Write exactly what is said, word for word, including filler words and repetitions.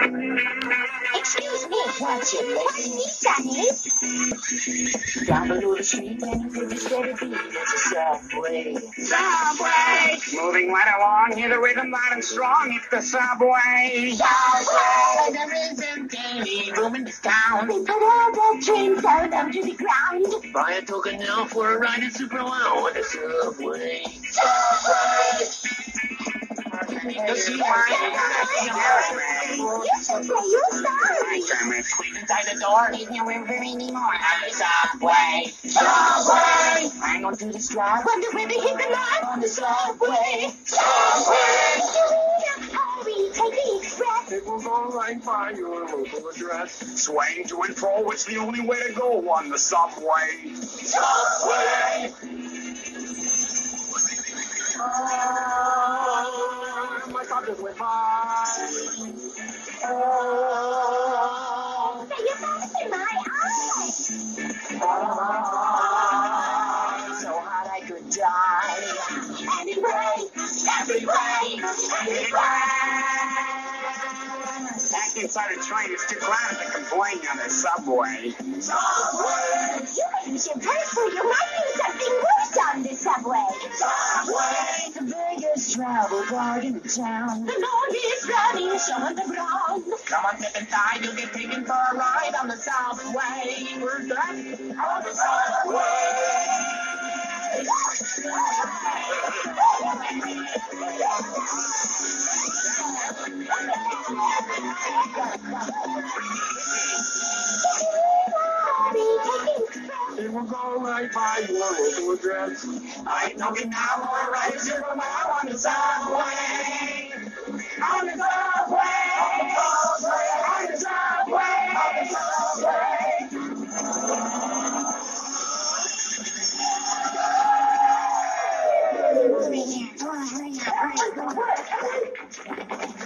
Excuse me. What's it, What lady? is Sonny? Down below the street, and you feel the steady beat. It's a subway. Subway! Moving right along, hear the rhythm loud and strong. It's the subway. Subway! There isn't any room in this town. They put all the trains down under the ground. Buy a token now for a ride in super wow on the subway. Subway! The subway. You should play your song. Squeeze inside the door, there's nowhere for anymore. On the subway. Subway! Hang on to the strap. Wonder where they hit the line On the subway. Subway! Hurry, take the express. It will go right by your local address. Swaying to and fro, it's the only way to go on the subway. Subway! Oh, my God, just went by. Oh, Say, you're back in my eye. Oh, so hot I could die. Every way, every way, every way. back inside a train, it's too crowded to complain on the subway. Subway! You can use your purse, or you might do something worse on the subway. Subway! The biggest travel park in town. The longest running show on the ground. Come on, step inside, you'll get taken for a ride on the subway. Where's that? On the subway! It will go right by your local address. I know it now, more right zero mile on the subway. On the subway! On the subway! On the subway! On the subway!